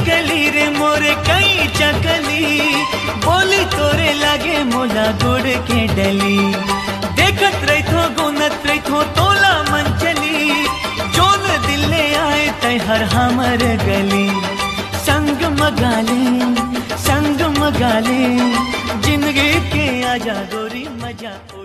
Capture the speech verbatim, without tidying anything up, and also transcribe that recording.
चकली रे मोरे कई चकली, बोली तोरे लागे मोला गुड़ के डली। देखत रही थो गुनत रही थो तोला मन चली, जोन दिल ले आए तय हर हमर गली। संग मगाले संग मगाले जिंदगी के आजा गोरी मजा।